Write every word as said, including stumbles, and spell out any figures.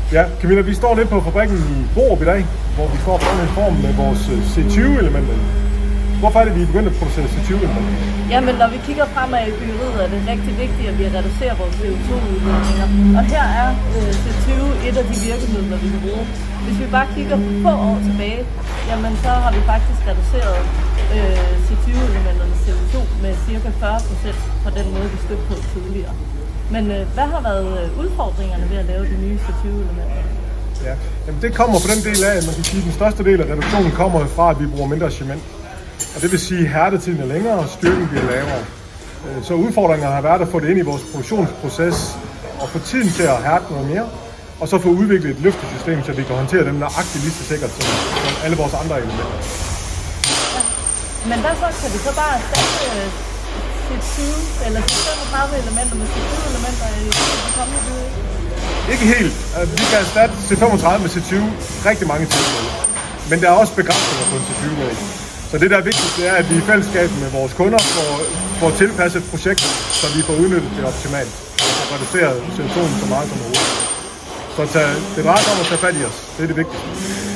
Ja, Camilla, vi står lidt på fabrikken i Borup i dag, hvor vi står foran en form med vores C tyve elementer. Hvorfor er det, vi er begyndt at producere C tyve elementer? Jamen, når vi kigger fremad i byggeriet, er det rigtig vigtigt, at vi reducerer vores C O to udledninger. Og her er øh, C tyve et af de virkemidler, vi kan bruge. Hvis vi bare kigger få år tilbage, jamen så har vi faktisk reduceret øh, C tyve elementernes C O to med cirka fyrre procent fra den måde, vi stødte på tidligere. Men øh, hvad har været udfordringerne ved at lave de nye C tyve elementer? Ja, jamen det kommer på den del af, at man kan sige, at den største del af reduktionen kommer fra, at vi bruger mindre cement. Og det vil sige, at hærtetiden er længere, og styrken bliver lavere. Så udfordringerne har været at få det ind i vores produktionsproces, og få tiden til at hærde noget mere, og så få udviklet et løftesystem, så vi kan håndtere dem nøjagtigt lige så sikkert som, som alle vores andre elementer. Ja. Men hvad så? Kan vi så bare erstatte C tyve eller C femogtredive elementer med C tyve elementer i de kommende byer? Ikke helt. Vi kan erstatte C femogtredive med C tyve rigtig mange tilfælde. Men der er også begrænsninger på en C tyve med. Så det der er vigtigt, det er, at vi i fællesskab med vores kunder får, får tilpasset et projekt, så vi får udnyttet det optimalt og reduceret C O to'en så meget som overhovedet. Så tage, det drejer sig om at tage fat i os. Det er det vigtigste.